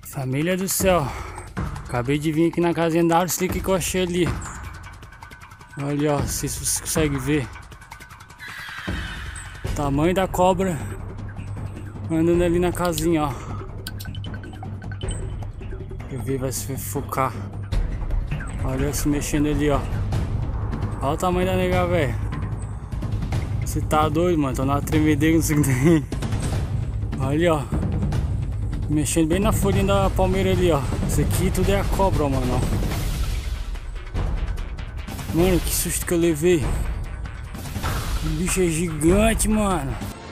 Família do céu, acabei de vir aqui na casinha da árvore que eu achei ali. Olha, ó, se você consegue ver o tamanho da cobra andando ali na casinha, ó. Eu vi, vai se focar. Olha, se mexendo ali, ó. Olha o tamanho da nega, velho. Você tá doido, mano? Tô na tremedeira, não sei o que tem. Olha, ó. Mexendo bem na folhinha da palmeira ali, ó. Isso aqui tudo é a cobra, ó, mano. Mano, que susto que eu levei. O bicho é gigante, mano.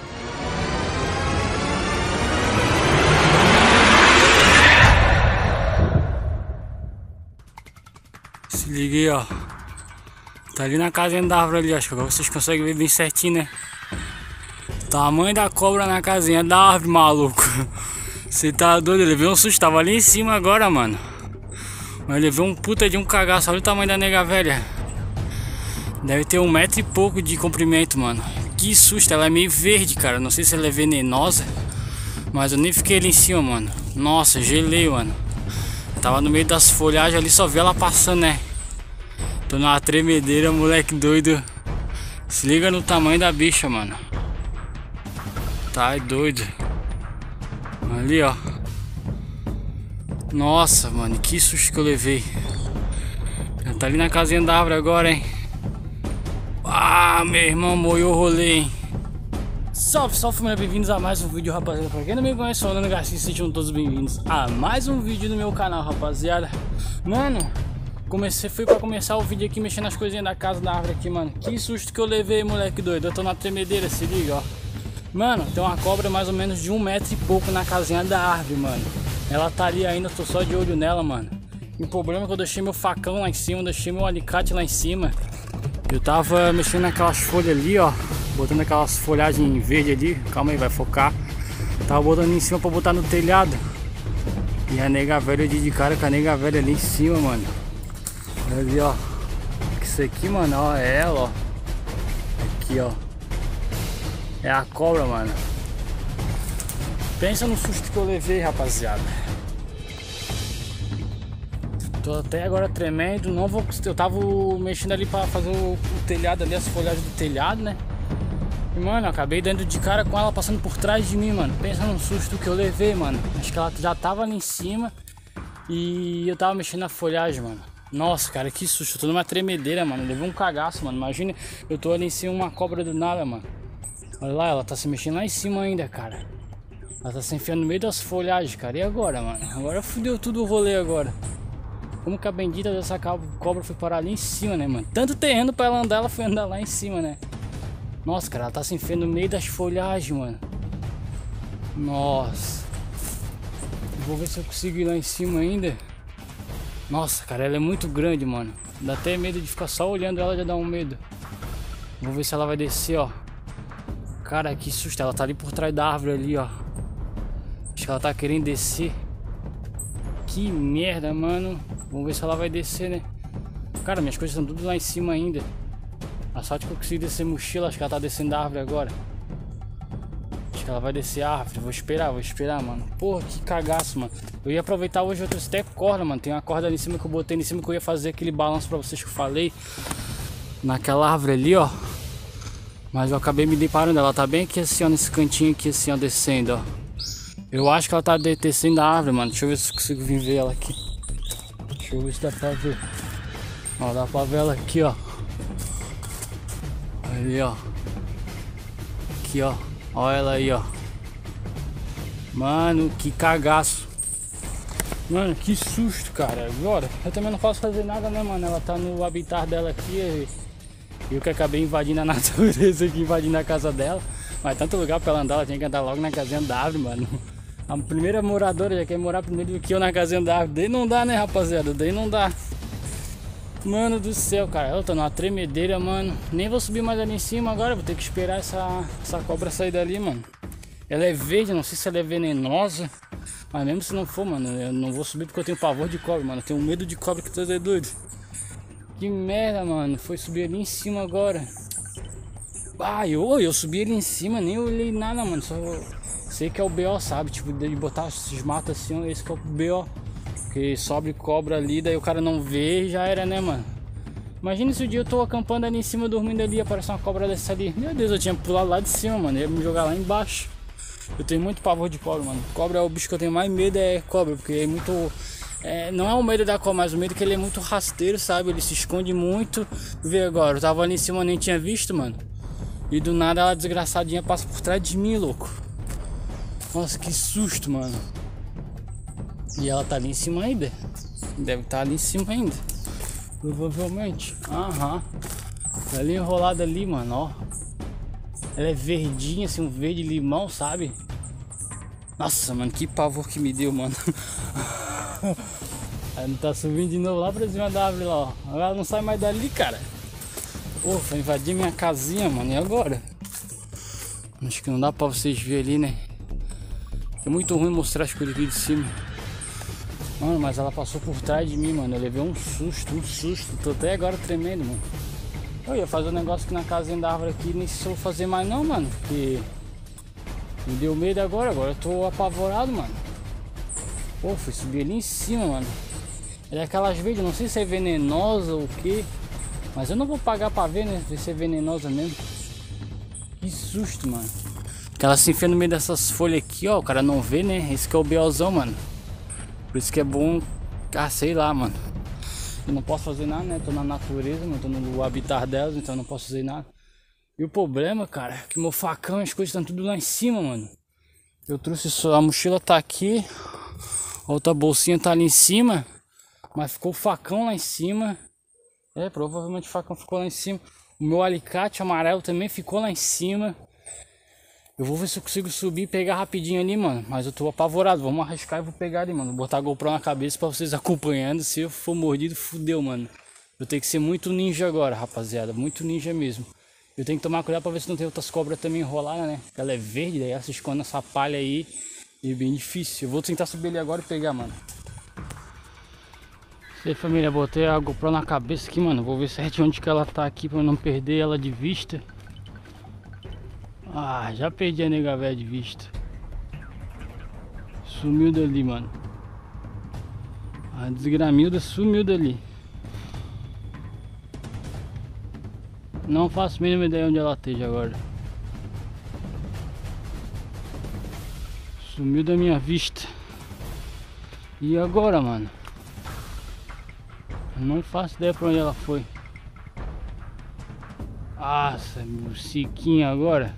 Se liga aí, ó. Tá ali na casinha da árvore ali, acho que agora vocês conseguem ver bem certinho, né? Tamanho da cobra na casinha da árvore, maluco. Você tá doido? Eu levei um susto, tava ali em cima agora, mano. Mas levei um puta de um cagaço. Olha o tamanho da nega velha. Deve ter 1 metro e pouco de comprimento, mano. Que susto, ela é meio verde, cara. Não sei se ela é venenosa, mas eu nem fiquei ali em cima, mano. Nossa, gelei, mano. Eu tava no meio das folhagens ali, só vi ela passando, né? Tô numa tremedeira, moleque doido. Se liga no tamanho da bicha, mano. Tá doido. Ali, ó. Nossa, mano, que susto que eu levei. Já tá ali na casinha da árvore agora, hein. Ah, meu irmão, moiou o rolê, hein. Salve, salve, família, bem-vindos a mais um vídeo, rapaziada. Pra quem não me conhece, sou o Nando Garcia, sejam todos bem-vindos a mais um vídeo no meu canal, rapaziada. Mano, fui pra começar o vídeo aqui mexendo nas coisinhas da casa da árvore aqui, mano. Que susto que eu levei, moleque doido. Eu tô na tremedeira, se liga, ó. Mano, tem uma cobra mais ou menos de 1 metro e pouco na casinha da árvore, mano. Ela tá ali ainda, tô só de olho nela, mano. E o problema é que eu deixei meu facão lá em cima, deixei meu alicate lá em cima. Eu tava mexendo naquelas folhas ali, ó. Botando aquelas folhagens verde ali. Calma aí, vai focar. Tava botando em cima pra botar no telhado. E a nega velha de cara com a nega velha ali em cima, mano. Olha ali, ó. Isso aqui, mano, ó, é ela, ó. Aqui, ó. É a cobra, mano. Pensa no susto que eu levei, rapaziada. Tô até agora tremendo. Não vou. Eu tava mexendo ali pra fazer o telhado ali, as folhagens do telhado, né? E, mano, eu acabei dando de cara com ela passando por trás de mim, mano. Pensa no susto que eu levei, mano. Acho que ela já tava ali em cima e eu tava mexendo na folhagem, mano. Nossa, cara, que susto. Eu tô numa tremedeira, mano. Eu levei um cagaço, mano. Imagina, eu tô ali em cima, uma cobra do nada, mano. Olha lá, ela tá se mexendo lá em cima ainda, cara. Ela tá se enfiando no meio das folhagens, cara. E agora, mano? Agora fudeu tudo o rolê agora. Como que a bendita dessa cobra foi parar ali em cima, né, mano? Tanto terreno pra ela andar, ela foi andar lá em cima, né? Nossa, cara, ela tá se enfiando no meio das folhagens, mano. Nossa. Vou ver se eu consigo ir lá em cima ainda. Nossa, cara, ela é muito grande, mano. Dá até medo de ficar só olhando ela, já dá um medo. Vou ver se ela vai descer, ó. Cara, que susto, ela tá ali por trás da árvore ali, ó. Acho que ela tá querendo descer. Que merda, mano. Vamos ver se ela vai descer, né? Cara, minhas coisas estão tudo lá em cima ainda. A sorte que eu consegui descer mochila, acho que ela tá descendo da árvore agora. Acho que ela vai descer a árvore, vou esperar, mano. Porra, que cagaço, mano. Eu ia aproveitar hoje, eu trouxe até corda, mano. Tem uma corda ali em cima que eu botei em cima que eu ia fazer aquele balanço pra vocês que eu falei. Naquela árvore ali, ó. Mas eu acabei me deparando, ela tá bem aqui assim, ó, nesse cantinho aqui assim, ó, descendo, ó. Eu acho que ela tá descendo da árvore, mano. Deixa eu ver se eu consigo vir ver ela aqui. Deixa eu ver se dá pra ver. Ó, dá pra ver ela aqui, ó. Ali, ó. Aqui, ó. Olha ela aí, ó. Mano, que cagaço. Mano, que susto, cara. Agora, eu também não posso fazer nada, né, mano? Ela tá no habitat dela aqui. Eu que acabei invadindo a natureza aqui, invadindo a casa dela. Mas tanto lugar pra ela andar, ela tinha que andar logo na casinha da árvore, mano. A primeira moradora já quer morar primeiro do que eu na casinha da árvore. Daí não dá, né, rapaziada? Daí não dá. Mano do céu, cara. Eu tô numa tremedeira, mano. Nem vou subir mais ali em cima agora. Vou ter que esperar essa cobra sair dali, mano. Ela é verde, não sei se ela é venenosa. Mas mesmo se não for, mano, eu não vou subir porque eu tenho pavor de cobra, mano. Eu tenho medo de cobra que todo é doido. Que merda, mano. Foi subir ali em cima agora. Ah, eu subi ali em cima, nem olhei nada, mano. Sei que é o BO, sabe? Tipo, de botar esses matos assim, esse que é o BO. Porque sobe cobra ali, daí o cara não vê e já era, né, mano? Imagina se o dia eu tô acampando ali em cima, dormindo ali, aparece uma cobra dessa ali. Meu Deus, eu tinha pulado lá de cima, mano. Eu ia me jogar lá embaixo. Eu tenho muito pavor de cobra, mano. Cobra é o bicho que eu tenho mais medo, é cobra, porque é muito... não é o medo da cobra, mas o medo que ele é muito rasteiro, sabe? Ele se esconde muito. Vê agora, eu tava ali em cima, nem tinha visto, mano. E do nada ela desgraçadinha passa por trás de mim, louco. Nossa, que susto, mano. E ela tá ali em cima ainda. Deve estar ali em cima ainda. Provavelmente. Aham. Tá ali enrolada ali, mano, ó. Ela é verdinha, assim, um verde limão, sabe? Nossa, mano, que pavor que me deu, mano. Ela não tá subindo de novo lá pra cima da árvore lá, ó. Ela não sai mais dali, cara. Pô, foi invadir minha casinha, mano. E agora? Acho que não dá pra vocês verem ali, né? É muito ruim mostrar as coisas aqui de cima. Mano, mas ela passou por trás de mim, mano. Eu levei um susto. Tô até agora tremendo, mano. Eu ia fazer um negócio aqui na casinha da árvore aqui. Nem sei se eu vou fazer mais não, mano. Porque me deu medo agora. Agora eu tô apavorado, mano. Pô, fui subir ali em cima, mano. É aquelas verdes, não sei se é venenosa ou o que. Mas eu não vou pagar pra ver, né? Ver se é venenosa mesmo. Que susto, mano. Que ela se enfia no meio dessas folhas aqui, ó. O cara não vê, né? Esse que é o BOzão, mano. Por isso que é bom. Ah, sei lá, mano. Eu não posso fazer nada, né? Tô na natureza, mano. Tô no habitat delas, então eu não posso fazer nada. E o problema, cara, é que meu facão e as coisas estão tudo lá em cima, mano. Eu trouxe só. A mochila tá aqui. A outra bolsinha tá ali em cima. Mas ficou o facão lá em cima. É, provavelmente o facão ficou lá em cima. O meu alicate amarelo também ficou lá em cima. Eu vou ver se eu consigo subir e pegar rapidinho ali, mano. Mas eu tô apavorado. Vamos arriscar e vou pegar ali, mano. Vou botar a GoPro na cabeça pra vocês acompanhando. Se eu for mordido, fudeu, mano. Eu tenho que ser muito ninja agora, rapaziada. Muito ninja mesmo. Eu tenho que tomar cuidado pra ver se não tem outras cobras também enroladas, né? Ela é verde, daí ela se esconde nessa palha aí. E é bem difícil. Eu vou tentar subir ali agora e pegar, mano. E aí, família, botei a GoPro na cabeça aqui, mano. Vou ver certinho onde que ela tá aqui pra eu não perder ela de vista. Ah, já perdi a nega véia de vista. Sumiu dali, mano. A desgramilda sumiu dali. Não faço a mínima ideia onde ela esteja agora. Sumiu da minha vista. E agora, mano? Não faço ideia pra onde ela foi. Nossa, morsiquinha agora.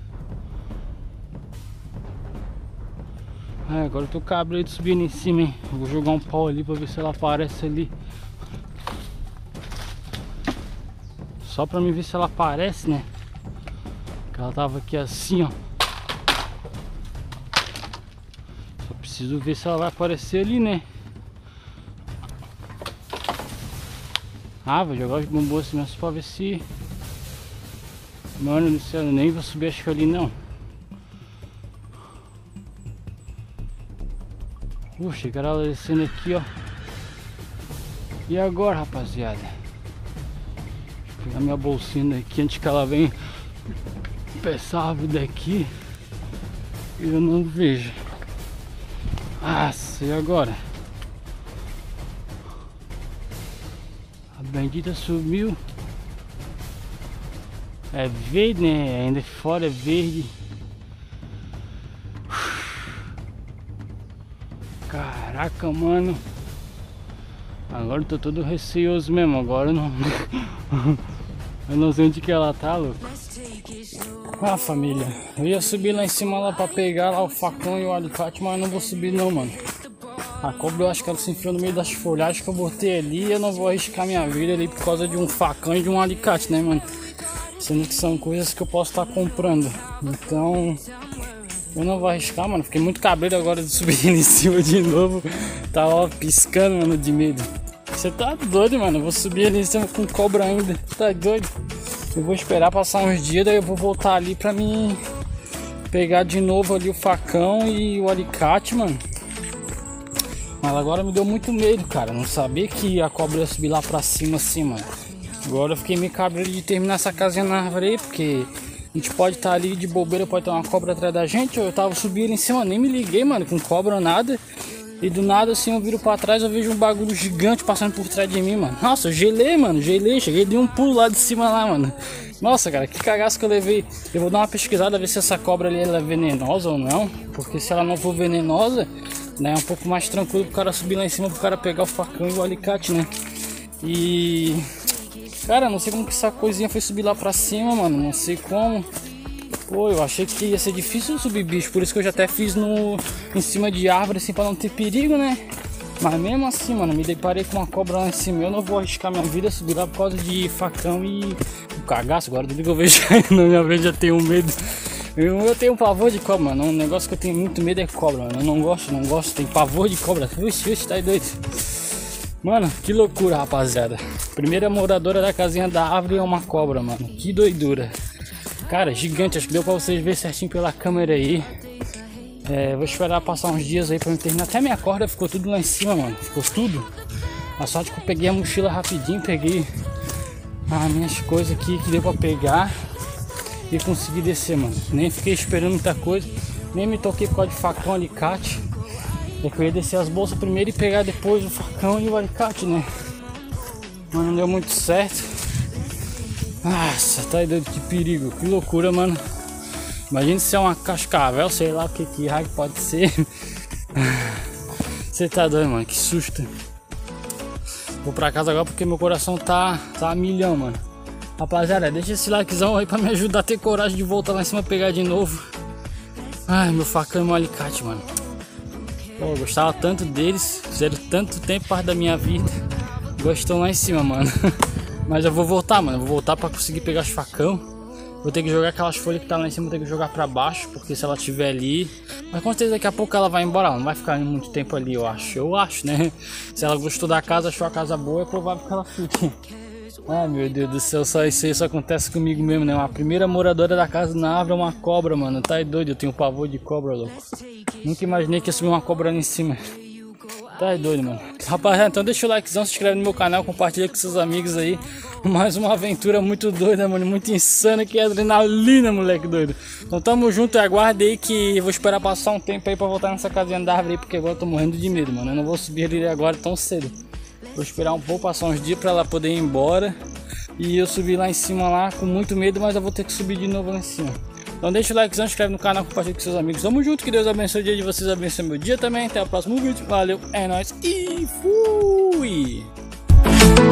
Ah, agora eu tô cabreiro de subir em cima, hein? Eu vou jogar um pau ali pra ver se ela aparece ali. Só pra mim ver se ela aparece, né? Porque ela tava aqui assim, ó. Só preciso ver se ela vai aparecer ali, né? Ah, vou jogar os bombons assim mesmo pra ver se... Mano do céu, eu nem vou subir acho que ali não. Puxa, cara, ela descendo aqui, ó. E agora, rapaziada? Deixa eu pegar minha bolsinha daqui antes que ela venha pra essa árvore daqui. E eu não vejo. Nossa, e agora? A bendita sumiu. É verde, né? Ainda fora é verde. Caraca, mano. Agora eu tô todo receoso mesmo. Agora eu não... eu não sei onde que ela tá, louco. Ah, família. Eu ia subir lá em cima lá pra pegar lá o facão e o alicate, mas não vou subir não, mano. A cobra eu acho que ela se enfiou no meio das folhagens que eu botei ali. E eu não vou arriscar minha vida ali por causa de um facão e de um alicate, né, mano? Sendo que são coisas que eu posso estar comprando. Então... eu não vou arriscar, mano. Fiquei muito cabreiro agora de subir em cima de novo. Tava ó, piscando, mano, de medo. Você tá doido, mano. Eu vou subir ali em cima com cobra ainda. Tá doido? Eu vou esperar passar uns dias, daí eu vou voltar ali pra mim pegar de novo ali o facão e o alicate, mano. Mas agora me deu muito medo, cara. Não sabia que a cobra ia subir lá pra cima assim, mano. Agora eu fiquei meio cabreiro de terminar essa casinha na árvore aí, porque A gente pode estar ali de bobeira, pode ter uma cobra atrás da gente. Eu tava subindo em cima, nem me liguei, mano, com cobra ou nada. E do nada assim eu viro pra trás, eu vejo um bagulho gigante passando por trás de mim, mano. Nossa, eu gelei, mano, gelei, cheguei de um pulo lá de cima lá, mano. Nossa, cara, que cagaço que eu levei. Eu vou dar uma pesquisada, ver se essa cobra ali ela é venenosa ou não. Porque se ela não for venenosa, né, é um pouco mais tranquilo pro cara subir lá em cima, pro cara pegar o facão e o alicate, né. E... cara, não sei como que essa coisinha foi subir lá pra cima, mano, não sei como. Pô, eu achei que ia ser difícil subir bicho, por isso que eu já até fiz em cima de árvore, assim, pra não ter perigo, né? Mas mesmo assim, mano, me deparei com uma cobra lá em cima. Eu não vou arriscar minha vida subir lá por causa de facão e o cagaço. Agora tudo que eu vejo aí na minha frente já tenho medo. Eu tenho pavor de cobra, mano. Um negócio que eu tenho muito medo é cobra, mano. Eu não gosto, tenho pavor de cobra. Ixi, tá doido. Mano, que loucura, rapaziada. Primeira moradora da casinha da árvore é uma cobra, mano. Que doidura. Cara, gigante, acho que deu pra vocês verem certinho pela câmera aí. Vou esperar passar uns dias aí pra me terminar. Até minha corda ficou tudo lá em cima, mano. Ficou tudo. A sorte que eu peguei a mochila rapidinho, peguei as minhas coisas aqui que deu pra pegar e consegui descer, mano. Nem fiquei esperando muita coisa, nem me toquei por causa de facão, alicate. É que eu ia descer as bolsas primeiro e pegar depois o facão e o alicate, né? Mas não deu muito certo. Nossa, tá doido, que perigo, que loucura, mano. Imagina se é uma cascavel, sei lá o que raio pode ser. Você tá doido, mano, que susto. Vou pra casa agora porque meu coração tá a milhão, mano. Rapaziada, deixa esse likezão aí pra me ajudar a ter coragem de voltar lá em cima pegar de novo. Ai, meu facão e meu alicate, mano. Pô, eu gostava tanto deles, fizeram tanto tempo parte da minha vida. Gostam lá em cima, mano. Mas eu vou voltar, mano. Eu vou voltar pra conseguir pegar os facão. Vou ter que jogar aquelas folhas que tá lá em cima, vou ter que jogar pra baixo, porque se ela estiver ali... Mas com certeza daqui a pouco ela vai embora, ela não vai ficar muito tempo ali, eu acho, né? Se ela gostou da casa, achou a casa boa, é provável que ela fique. Ai, meu Deus do céu, só isso acontece comigo mesmo, né? A primeira moradora da casa na árvore é uma cobra, mano. Tá doido, eu tenho pavor de cobra, louco. Nunca imaginei que ia subir uma cobra ali em cima. Tá doido, mano. Rapaziada, então deixa o likezão, se inscreve no meu canal, compartilha com seus amigos aí. Mais uma aventura muito doida, mano, muito insana, que é adrenalina, moleque doido. Então tamo junto e aguarde aí que eu vou esperar passar um tempo aí pra voltar nessa casinha da árvore aí, porque agora eu tô morrendo de medo, mano. Eu não vou subir ali agora tão cedo. Vou esperar um pouco, passar uns dias pra ela poder ir embora. E eu subir lá em cima lá com muito medo, mas eu vou ter que subir de novo lá em cima. Então deixa o likezão, se inscreve no canal, compartilha com seus amigos. Tamo junto, que Deus abençoe o dia de vocês, abençoe meu dia também. Até o próximo vídeo, valeu, é nóis e fui!